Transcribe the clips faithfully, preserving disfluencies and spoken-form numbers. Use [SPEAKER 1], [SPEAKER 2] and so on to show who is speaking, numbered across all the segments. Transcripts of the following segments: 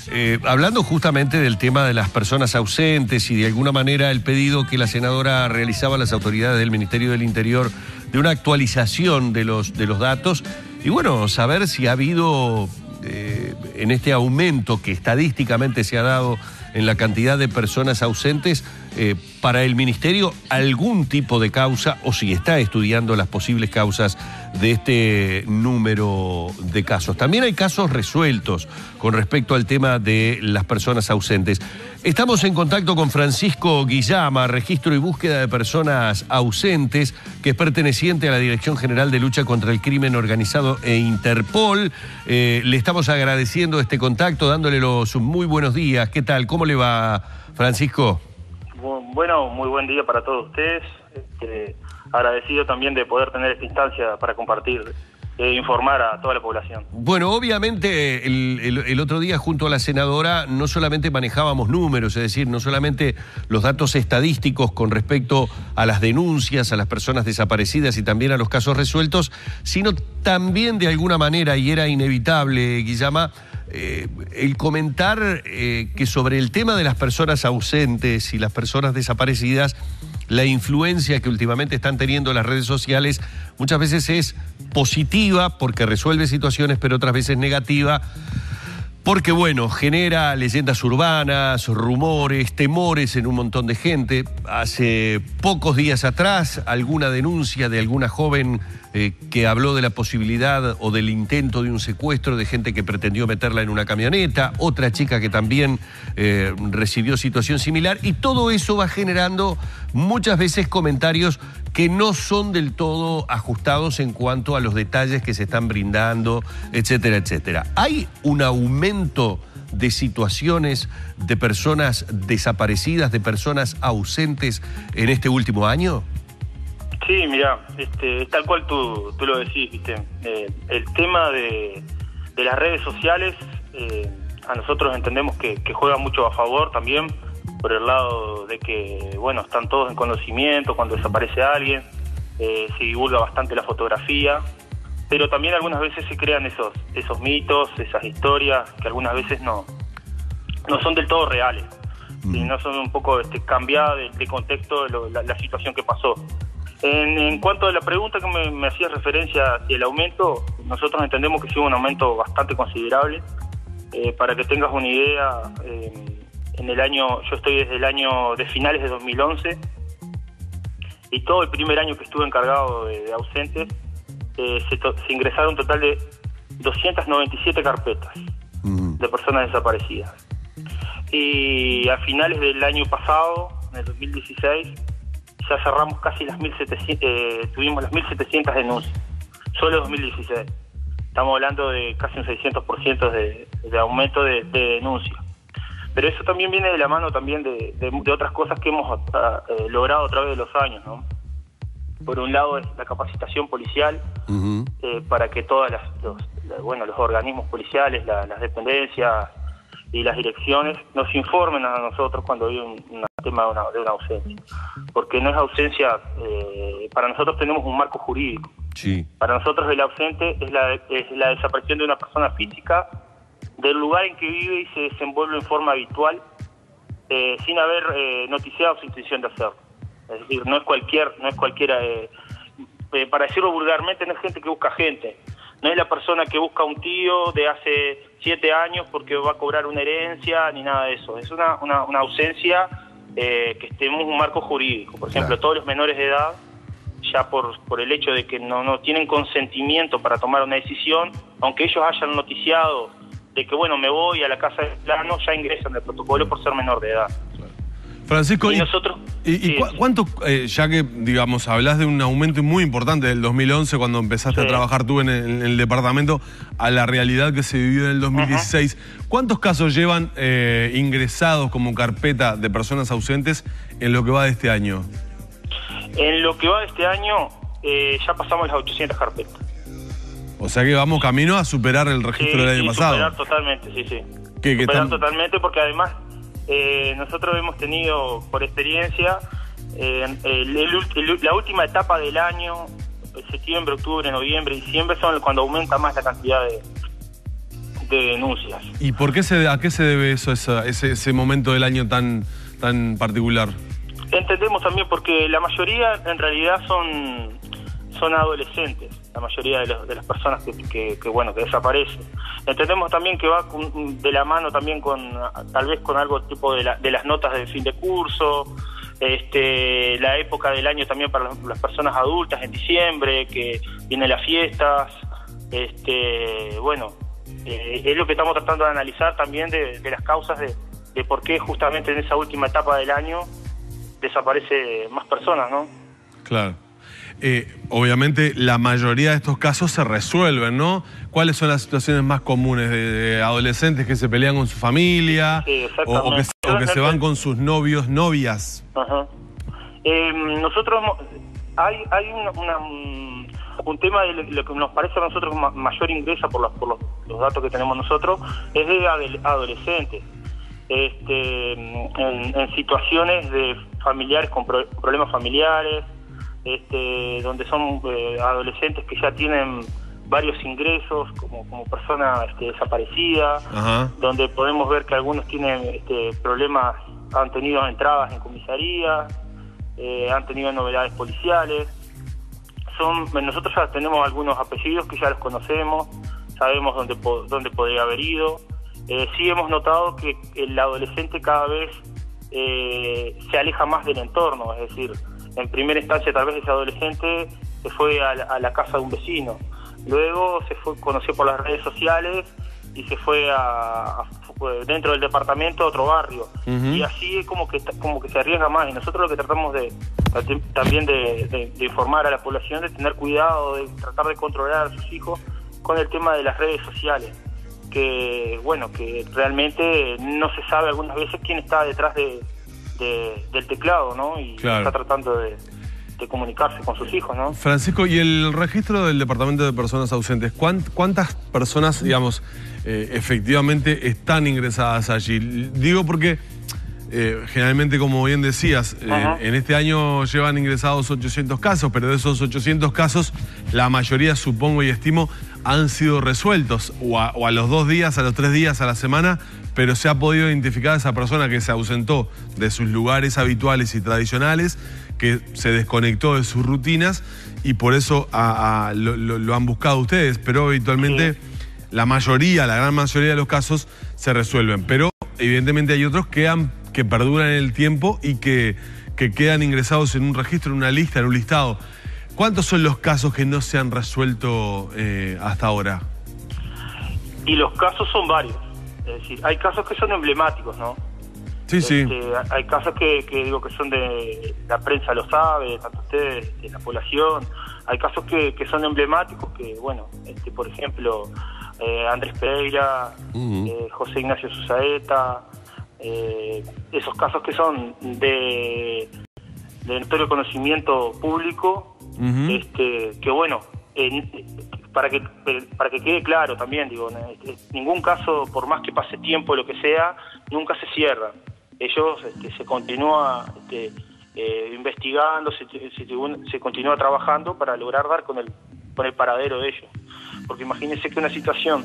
[SPEAKER 1] eh, hablando justamente del tema de las personas ausentes y de alguna manera el pedido que la senadora realizaba a las autoridades del Ministerio del Interior de una actualización de los, de los datos, y bueno, saber si ha habido eh, en este aumento que estadísticamente se ha dado en la cantidad de personas ausentes, eh, para el Ministerio algún tipo de causa, o si está estudiando las posibles causas de este número de casos. También hay casos resueltos con respecto al tema de las personas ausentes. Estamos en contacto con Francisco Guillama, Registro y Búsqueda de Personas Ausentes, que es perteneciente a la Dirección General de Lucha contra el Crimen Organizado e Interpol. Eh, le estamos agradeciendo este contacto, dándole los muy buenos días. ¿Qué tal? ¿Cómo le va, Francisco?
[SPEAKER 2] Bueno, muy buen día para todos ustedes. Este, agradecido también de poder tener esta instancia para compartir e informar a toda la población.
[SPEAKER 1] Bueno, obviamente el, el, el otro día junto a la senadora no solamente manejábamos números, es decir, no solamente los datos estadísticos con respecto a las denuncias, a las personas desaparecidas y también a los casos resueltos, sino también de alguna manera, y era inevitable, Guillama, Eh, el comentar eh, que sobre el tema de las personas ausentes y las personas desaparecidas, la influencia que últimamente están teniendo las redes sociales muchas veces es positiva porque resuelve situaciones, pero otras veces negativa porque, bueno, genera leyendas urbanas, rumores, temores en un montón de gente. Hace pocos días atrás, alguna denuncia de alguna joven eh, que habló de la posibilidad o del intento de un secuestro de gente que pretendió meterla en una camioneta, otra chica que también eh, recibió situación similar, y todo eso va generando muchas veces comentarios que no son del todo ajustados en cuanto a los detalles que se están brindando, etcétera, etcétera. ¿Hay un aumento de situaciones de personas desaparecidas, de personas ausentes en este último año?
[SPEAKER 2] Sí, mira, este, tal cual tú, tú lo decís, ¿viste? Eh, el tema de, de las redes sociales, eh, a nosotros entendemos que, que juega mucho a favor también, por el lado de que, bueno, están todos en conocimiento cuando desaparece alguien, eh, se divulga bastante la fotografía, pero también algunas veces se crean esos esos mitos, esas historias que algunas veces no, no son del todo reales, mm. y no son un poco este, cambiadas de, de contexto de lo, la, la situación que pasó. En, en cuanto a la pregunta que me, me hacía referencia hacia el aumento, nosotros entendemos que sí hubo un aumento bastante considerable. Eh, para que tengas una idea, eh, en el año, yo estoy desde el año de finales de dos mil once, y todo el primer año que estuve encargado de, de ausentes, eh, se, to, se ingresaron un total de doscientas noventa y siete carpetas uh-huh. de personas desaparecidas. Y a finales del año pasado, en el dos mil dieciséis, ya cerramos casi las mil setecientas, eh, tuvimos las mil setecientas denuncias, solo en dos mil dieciséis. Estamos hablando de casi un seiscientos por ciento de, de aumento de, de denuncias. Pero eso también viene de la mano también de, de, de otras cosas que hemos a, eh, logrado a través de los años, ¿no? Por un lado es la capacitación policial, uh-huh. eh, para que todas las, los, la, bueno, los organismos policiales, la, las dependencias y las direcciones nos informen a nosotros cuando hay un, un tema de una, de una ausencia. Porque no es ausencia, eh, para nosotros tenemos un marco jurídico.
[SPEAKER 1] Sí. Para
[SPEAKER 2] nosotros el ausente es la, es la desaparición de una persona física del lugar en que vive y se desenvuelve en forma habitual, eh, sin haber eh, noticiado su intención de hacerlo. Es decir, no es cualquier, no es cualquiera, eh, eh, para decirlo vulgarmente, no es gente que busca gente. No es la persona que busca un tío de hace siete años porque va a cobrar una herencia, ni nada de eso. Es una, una, una ausencia eh, que tenemos un marco jurídico. Por ejemplo, claro. Todos los menores de edad, ya por, por el hecho de que no, no tienen consentimiento para tomar una decisión, aunque ellos hayan noticiado de que, bueno, me voy a la casa de plano, ya ingresan el protocolo por ser menor de edad.
[SPEAKER 3] Claro. Francisco,
[SPEAKER 2] y,
[SPEAKER 3] y
[SPEAKER 2] nosotros...
[SPEAKER 3] ¿Y, y
[SPEAKER 2] sí,
[SPEAKER 3] cu cuánto, eh, ya que, digamos, hablas de un aumento muy importante del dos mil once, cuando empezaste sí. a trabajar tú en el, en el departamento, a la realidad que se vivió en el dos mil dieciséis, uh-huh. ¿cuántos casos llevan eh, ingresados como carpeta de personas ausentes en lo que va de este año?
[SPEAKER 2] En lo que va de este año, eh, ya pasamos las ochocientas carpetas.
[SPEAKER 3] O sea que vamos camino a superar el registro sí, del año
[SPEAKER 2] sí,
[SPEAKER 3] pasado.
[SPEAKER 2] Superar totalmente, sí, sí.
[SPEAKER 3] ¿Qué, qué
[SPEAKER 2] superar
[SPEAKER 3] tan...
[SPEAKER 2] totalmente, porque además eh, nosotros hemos tenido, por experiencia, eh, el, el, el, la última etapa del año, septiembre, octubre, noviembre, diciembre, son cuando aumenta más la cantidad de, de denuncias.
[SPEAKER 3] ¿Y por qué se, a qué se debe eso, esa, ese, ese momento del año tan, tan particular?
[SPEAKER 2] Entendemos también porque la mayoría en realidad son, son adolescentes, la mayoría de, los, de las personas que, que, que, bueno, que desaparecen. Entendemos también que va con, de la mano también con, tal vez con algo tipo de, la, de las notas de fin de curso, este, la época del año también para las, las personas adultas en diciembre, que vienen las fiestas, este, bueno, eh, es lo que estamos tratando de analizar también de, de las causas de, de por qué justamente en esa última etapa del año desaparece más personas, ¿no?
[SPEAKER 3] Claro. Eh, obviamente la mayoría de estos casos se resuelven, ¿no? ¿Cuáles son las situaciones más comunes de, de adolescentes que se pelean con su familia?
[SPEAKER 2] Sí,
[SPEAKER 3] o, o que, o que se van con sus novios, novias?
[SPEAKER 2] Ajá. Eh, nosotros, hay, hay una, una, un tema de lo que nos parece a nosotros mayor ingresa por, los, por los, los datos que tenemos nosotros, es de adolescentes. Este, en, en situaciones de familiares con pro, problemas familiares, este, donde son eh, adolescentes que ya tienen varios ingresos como, como persona este, desaparecida. Ajá. Donde podemos ver que algunos tienen este, problemas, han tenido entradas en comisaría, eh, han tenido novedades policiales. Son, nosotros ya tenemos algunos apellidos que ya los conocemos, sabemos dónde, dónde podría haber ido. Eh, sí hemos notado que el adolescente cada vez eh, se aleja más del entorno, es decir, en primera instancia tal vez ese adolescente se fue a la, a la casa de un vecino, luego se fue, conoció por las redes sociales y se fue a, a dentro del departamento a otro barrio. Uh-huh. Y así es como que como que se arriesga más, y nosotros lo que tratamos de también de, de, de informar a la población, de tener cuidado, de tratar de controlar a sus hijos con el tema de las redes sociales, que bueno, que realmente no se sabe algunas veces quién está detrás de, de del teclado, ¿no? Y claro, está tratando de, de comunicarse con sus hijos, ¿no?
[SPEAKER 3] Francisco, ¿y el registro del Departamento de Personas Ausentes? ¿Cuántas personas, digamos, eh, efectivamente están ingresadas allí? Digo porque eh, generalmente, como bien decías, eh, en este año llevan ingresados ochocientos casos, pero de esos ochocientos casos, la mayoría, supongo y estimo, han sido resueltos, o a, o a los dos días, a los tres días, a la semana, pero se ha podido identificar a esa persona que se ausentó de sus lugares habituales y tradicionales, que se desconectó de sus rutinas, y por eso a, a, lo, lo, lo han buscado ustedes, pero habitualmente sí, la mayoría, la gran mayoría de los casos se resuelven, pero evidentemente hay otros que, han, que perduran en el tiempo y que, que quedan ingresados en un registro, en una lista, en un listado. ¿Cuántos son los casos que no se han resuelto eh, hasta ahora?
[SPEAKER 2] Y los casos son varios. Es decir, hay casos que son emblemáticos, ¿no?
[SPEAKER 3] Sí,
[SPEAKER 2] este,
[SPEAKER 3] sí.
[SPEAKER 2] Hay casos que, que digo que son de... La prensa lo sabe, tanto ustedes, de la población. Hay casos que, que son emblemáticos, que, bueno, este, por ejemplo, eh, Andrés Pereira, uh-huh. eh, José Ignacio Susaeta, eh, esos casos que son de, de notorio conocimiento público. Uh-huh. Este, que bueno, eh, para que para que quede claro también, digo, eh, ningún caso, por más que pase tiempo, lo que sea, nunca se cierra. Ellos este, se continúa este, eh, investigando, se, se, se continúa trabajando para lograr dar con el con el paradero de ellos. Porque imagínense que una situación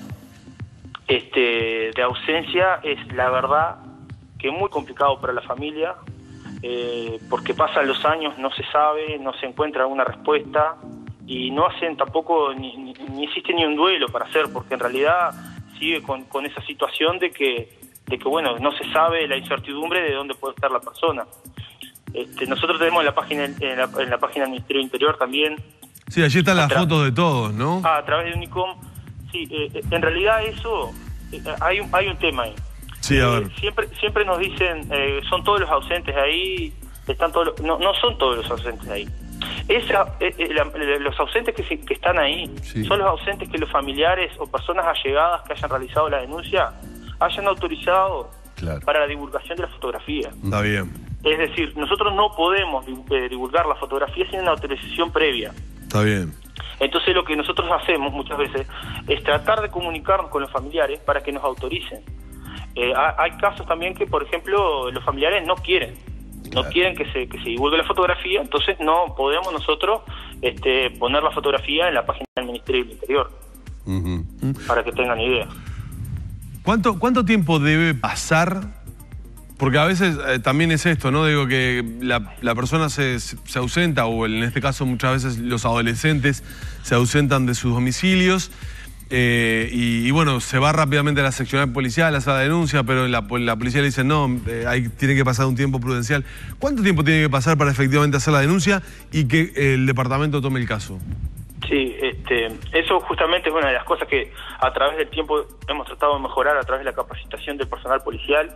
[SPEAKER 2] este, de ausencia es, la verdad, que es muy complicado para la familia. Eh, porque pasan los años, no se sabe, no se encuentra una respuesta, y no hacen tampoco, ni, ni, ni existe ni un duelo para hacer, porque en realidad sigue con, con esa situación de que, de que bueno, no se sabe, la incertidumbre de dónde puede estar la persona. Este, nosotros tenemos en la página en la, en la página del Ministerio del Interior también.
[SPEAKER 3] Sí, allí están las fotos de todos, ¿no?
[SPEAKER 2] Ah, a través de Unicom. Sí, eh, en realidad eso, eh, hay, un, hay un tema ahí.
[SPEAKER 3] Sí, a ver.
[SPEAKER 2] Eh, siempre, siempre nos dicen, eh, son todos los ausentes ahí, están todos los, no, no son todos los ausentes ahí. Esa, eh, eh, la, los ausentes que, se, que están ahí, sí, son los ausentes que los familiares o personas allegadas que hayan realizado la denuncia hayan autorizado, claro, para la divulgación de la fotografía.
[SPEAKER 3] Está bien.
[SPEAKER 2] Es decir, nosotros no podemos eh, divulgar la fotografía sin una autorización previa.
[SPEAKER 3] Está bien.
[SPEAKER 2] Entonces lo que nosotros hacemos muchas veces es tratar de comunicarnos con los familiares para que nos autoricen. Eh, hay casos también que, por ejemplo, los familiares no quieren, no claro, quieren que se que se divulgue la fotografía, entonces no podemos nosotros este, poner la fotografía en la página del Ministerio del Interior, uh-huh, para que tengan idea.
[SPEAKER 3] ¿Cuánto, cuánto tiempo debe pasar? Porque a veces eh, también es esto, ¿no? Digo que la, la persona se, se ausenta, o en este caso muchas veces los adolescentes se ausentan de sus domicilios, eh, y, y bueno, se va rápidamente a la seccional policial, hace la denuncia, pero la, la policía le dice, no, eh, hay, tiene que pasar un tiempo prudencial. ¿Cuánto tiempo tiene que pasar para efectivamente hacer la denuncia y que el departamento tome el caso?
[SPEAKER 2] Sí, este, eso justamente es una de las cosas que a través del tiempo hemos tratado de mejorar a través de la capacitación del personal policial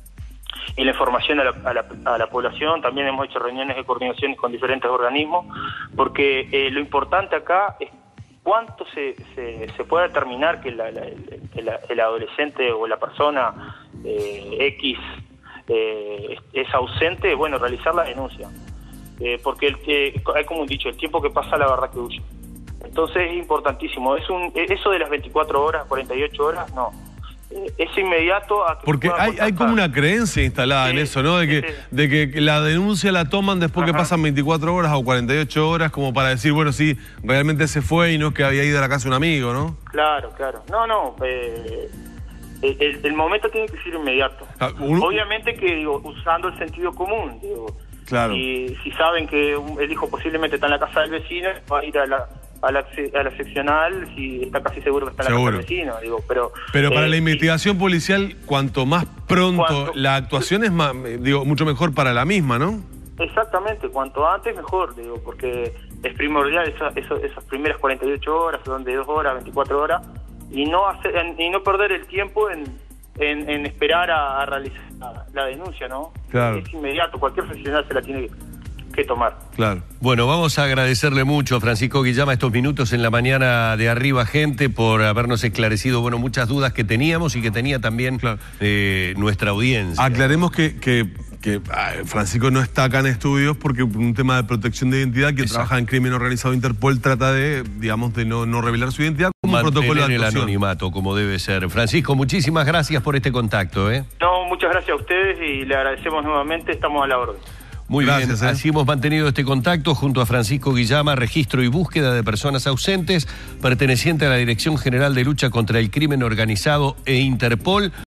[SPEAKER 2] y la información a la, a la, a la población. También hemos hecho reuniones de coordinación con diferentes organismos, porque eh, lo importante acá es cuánto se, se, se puede determinar que la, la, el, el, el adolescente o la persona eh, X eh, es ausente. Bueno, realizar la denuncia, eh, porque el, eh, hay como un dicho, el tiempo que pasa la verdad que huye. Entonces es importantísimo. Es un, eso de las veinticuatro horas, cuarenta y ocho horas, no. Es inmediato a que
[SPEAKER 3] porque hay, hay como una creencia instalada sí, en eso, ¿no? De que, sí, sí. de que la denuncia la toman después Ajá. que pasan veinticuatro horas o cuarenta y ocho horas, como para decir, bueno, sí, realmente se fue y no es que había ido a la casa un amigo, ¿no?
[SPEAKER 2] Claro, claro. No, no. Eh, el, el momento tiene que ser inmediato. Ah, un... Obviamente que, digo, usando el sentido común, digo.
[SPEAKER 3] Claro.
[SPEAKER 2] Y si saben que el hijo posiblemente está en la casa del vecino, va a ir a la... A la, a la seccional, si está casi seguro que está en la casa del vecino, digo, pero...
[SPEAKER 3] Pero para
[SPEAKER 2] eh,
[SPEAKER 3] la investigación policial, cuanto más pronto cuanto, la actuación es más, digo, mucho mejor para la misma, ¿no?
[SPEAKER 2] Exactamente, cuanto antes mejor, digo, porque es primordial esa, esa, esas primeras cuarenta y ocho horas, son de dos horas, veinticuatro horas, y no hacer, y no perder el tiempo en, en, en esperar a, a realizar la, la denuncia, ¿no?
[SPEAKER 3] Claro.
[SPEAKER 2] Es inmediato, cualquier seccional se la tiene que... que tomar.
[SPEAKER 1] Claro. Bueno, vamos a agradecerle mucho a Francisco Guillama estos minutos en la mañana de Arriba Gente por habernos esclarecido, bueno, muchas dudas que teníamos y que tenía también claro. eh, nuestra audiencia.
[SPEAKER 3] Aclaremos que, que, que ay, Francisco no está acá en estudios porque un tema de protección de identidad, quien Exacto. trabaja en crimen organizado Interpol trata de, digamos, de no, no revelar su identidad como un protocolo de actuación.
[SPEAKER 1] El anonimato, como debe ser. Francisco, muchísimas gracias por este contacto, ¿eh?
[SPEAKER 2] No, muchas gracias a ustedes y le agradecemos nuevamente, estamos a la orden.
[SPEAKER 1] Muy
[SPEAKER 3] Gracias,
[SPEAKER 1] bien,
[SPEAKER 3] ¿eh?
[SPEAKER 1] así hemos mantenido este contacto junto a Francisco Guillama, registro y búsqueda de personas ausentes, perteneciente a la Dirección General de Lucha contra el Crimen Organizado e Interpol.